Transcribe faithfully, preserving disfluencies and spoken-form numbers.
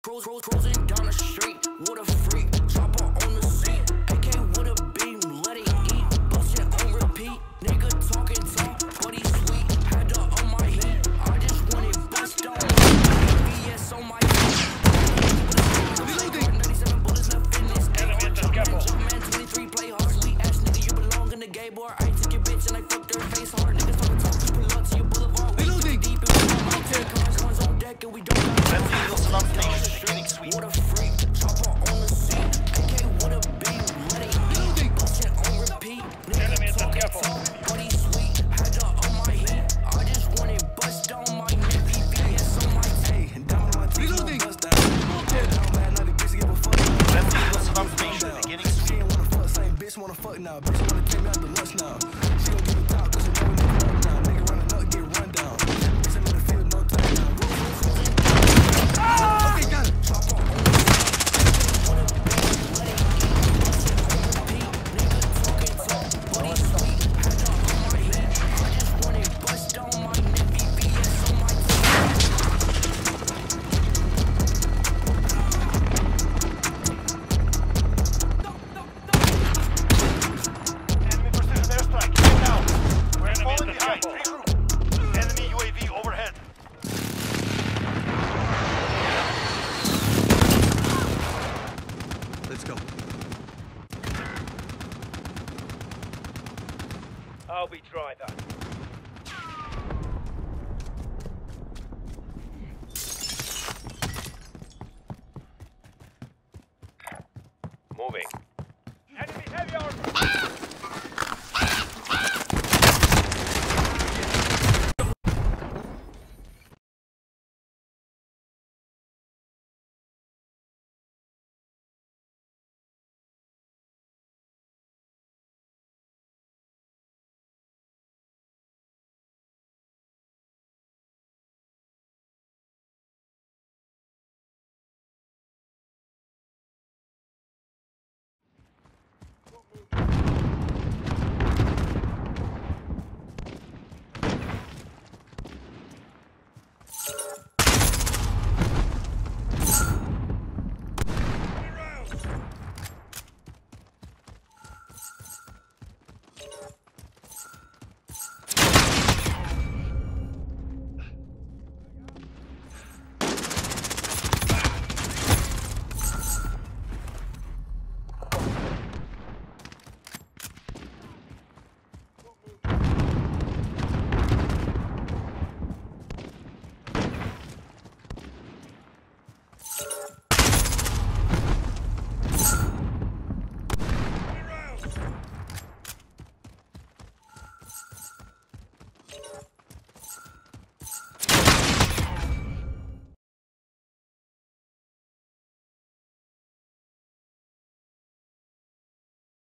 Cruising down the street, what a freak. Chopper on the seat, A K with a beam, let it eat. Bust it on repeat, nigga talking talk, but he's sweet. Had to on my heat, I just wanted bust on my B S on my ninety-seven bullets left in this Jumpman twenty-three, play hard, sweet ass nigga, you belong in the gay bar. I took your bitch and I fucked her face hard. Niggas talking talk, you pull up to your boulevard. We too deep and we on my ten cars, guns on deck and we don't got what a freak, chopper on the seat, A K with a beam, let it eat, bust it on repeat, nigga talking talk, but he's sweet, had to on my heat, I just wanted bust on my neck, B B S on my hey, down on my teeth, bust down, down bad, not a bitch give a fuck, she ain't wanna fuck, same bitch wanna fuck now, bitch wanna take me out the lunch now, she gon'